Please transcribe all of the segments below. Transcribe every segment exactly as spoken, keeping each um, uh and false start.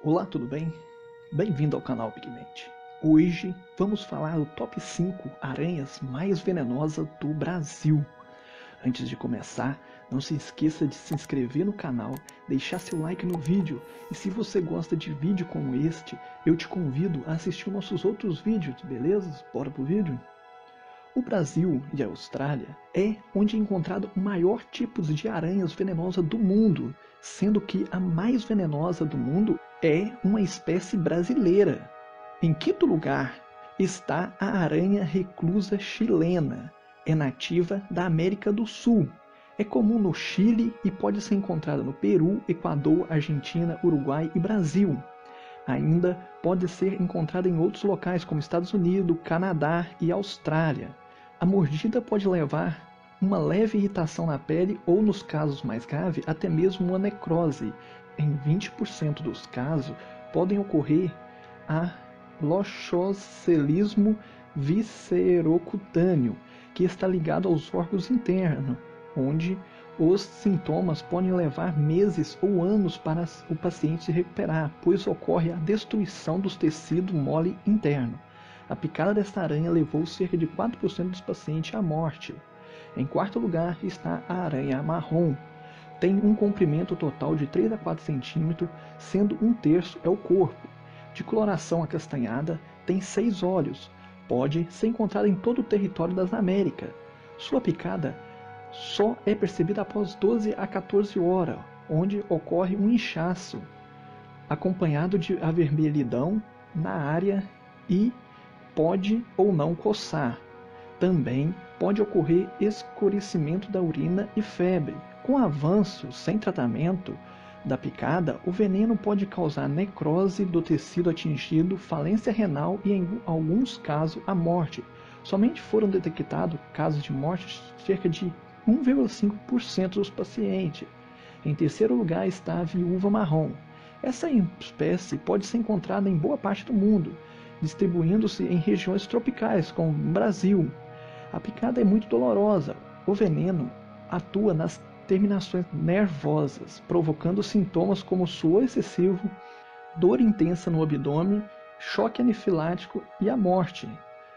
Olá, tudo bem? Bem-vindo ao canal Pigmente. Hoje vamos falar do top cinco aranhas mais venenosas do Brasil. Antes de começar, não se esqueça de se inscrever no canal, deixar seu like no vídeo e se você gosta de vídeo como este, eu te convido a assistir nossos outros vídeos, beleza? Bora pro vídeo? O Brasil e a Austrália é onde é encontrado o maior tipo de aranhas venenosas do mundo, sendo que a mais venenosa do mundo é uma espécie brasileira. Em quinto lugar está a aranha reclusa chilena. É nativa da América do Sul. É comum no Chile e pode ser encontrada no Peru, Equador, Argentina, Uruguai e Brasil. Ainda pode ser encontrada em outros locais como Estados Unidos, Canadá e Austrália. A mordida pode levar uma leve irritação na pele ou, nos casos mais graves, até mesmo uma necrose. Em vinte por cento dos casos, podem ocorrer a loxocelismo viscerocutâneo, que está ligado aos órgãos internos, onde os sintomas podem levar meses ou anos para o paciente se recuperar, pois ocorre a destruição dos tecidos mole interno. A picada desta aranha levou cerca de quatro por cento dos pacientes à morte. Em quarto lugar está a aranha marrom. Tem um comprimento total de três a quatro centímetros, sendo um terço é o corpo. De coloração acastanhada, tem seis olhos. Pode ser encontrada em todo o território das Américas. Sua picada só é percebida após doze a quatorze horas, onde ocorre um inchaço, acompanhado de avermelhidão na área e pode ou não coçar. Também pode ocorrer escurecimento da urina e febre. Com avanço sem tratamento da picada, o veneno pode causar necrose do tecido atingido, falência renal e, em alguns casos, a morte. Somente foram detectados casos de morte cerca de um vírgula cinco por cento dos pacientes. Em terceiro lugar está a viúva marrom. Essa espécie pode ser encontrada em boa parte do mundo, distribuindo-se em regiões tropicais, como o Brasil. A picada é muito dolorosa. O veneno atua nas terminações nervosas, provocando sintomas como suor excessivo, dor intensa no abdômen, choque anafilático e a morte.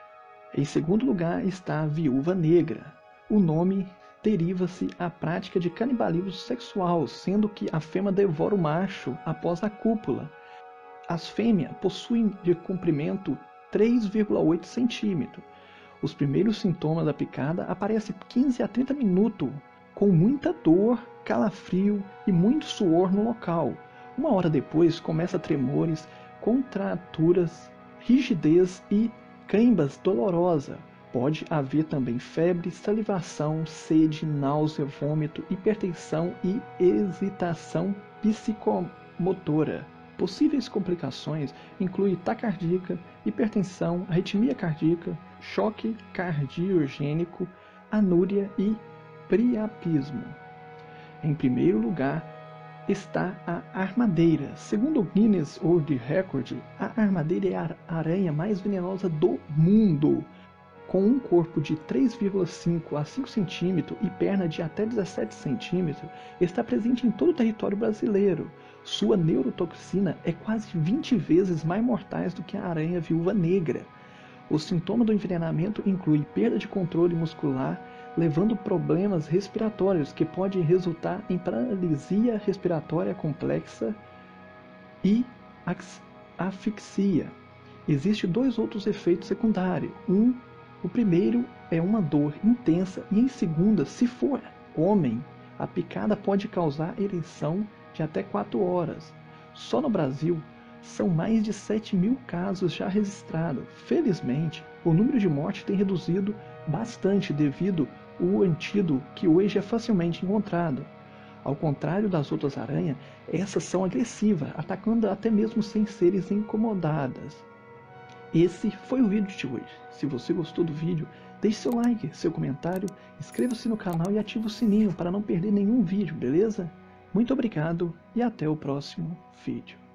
Em segundo lugar está a viúva negra. O nome deriva-se à prática de canibalismo sexual, sendo que a fêmea devora o macho após a cópula. As fêmeas possuem de comprimento três vírgula oito centímetros. Os primeiros sintomas da picada aparecem quinze a trinta minutos, com muita dor, calafrio e muito suor no local. Uma hora depois começa tremores, contraturas, rigidez e cãibras dolorosas. Pode haver também febre, salivação, sede, náusea, vômito, hipertensão e excitação psicomotora. Possíveis complicações incluem taquicardia, hipertensão, arritmia cardíaca, choque cardiogênico, anúria e priapismo. Em primeiro lugar está a armadeira. Segundo o Guinness World Record, a armadeira é a aranha mais venenosa do mundo. Com um corpo de três vírgula cinco a cinco centímetros e perna de até dezessete centímetros, está presente em todo o território brasileiro. Sua neurotoxina é quase vinte vezes mais mortais do que a aranha viúva negra. O sintoma do envenenamento inclui perda de controle muscular, levando problemas respiratórios que podem resultar em paralisia respiratória complexa e asfixia. Existem dois outros efeitos secundários. Um O primeiro é uma dor intensa e, em segunda, se for homem, a picada pode causar ereção de até quatro horas. Só no Brasil, são mais de sete mil casos já registrados. Felizmente, o número de mortes tem reduzido bastante devido ao antídoto que hoje é facilmente encontrado. Ao contrário das outras aranhas, essas são agressivas, atacando até mesmo sem serem incomodadas. Esse foi o vídeo de hoje. Se você gostou do vídeo, deixe seu like, seu comentário, inscreva-se no canal e ative o sininho para não perder nenhum vídeo, beleza? Muito obrigado e até o próximo vídeo.